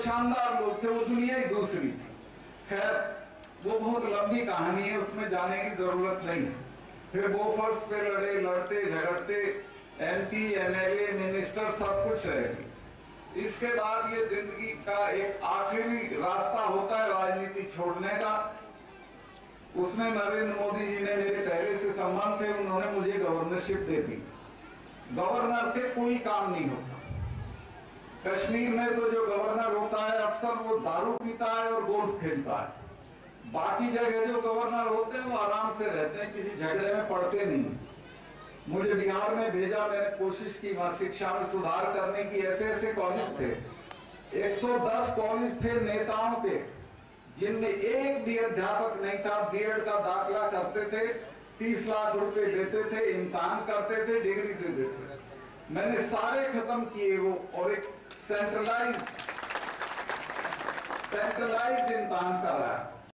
शानदार लोग थे, वो दुनिया ही दूसरी थी। खैर वो बहुत लंबी कहानी है, उसमें जाने की जरूरत नहीं है। फिर बोफर्स पे लड़े, लड़ते झगड़ते MP MLA मिनिस्टर सब कुछ रहे। इसके बाद ये जिंदगी का एक आखिरी रास्ता होता है राजनीति छोड़ने का। उसमें नरेंद्र मोदी जी ने, मेरे पहले से संबंध थे, उन्होंने मुझे गवर्नरशिप दे दी। गवर्नर के कोई काम नहीं होता कश्मीर में, तो जो गवर्नर होता है अफसर वो दारू पीता है और गोल्ड खेलता है। बाकी जगह जो गवर्नर होते हैं वो आराम से रहते हैं, किसी झगड़े में पड़ते नहीं। मुझे बिहार में भेजा, मैंने कोशिश की वहां शिक्षा में सुधार करने की। ऐसे ऐसे कॉलेज थे, 110 कॉलेज थे नेताओं के, जिनमें एक भी अध्यापक नहीं था। B.Ed का दाखला करते थे, 30 लाख रुपए देते थे, इम्तिहान करते थे, डिग्री दे देते थे। मैंने सारे खत्म किए वो, और एक सेंट्रलाइज इम्तिहान कराया।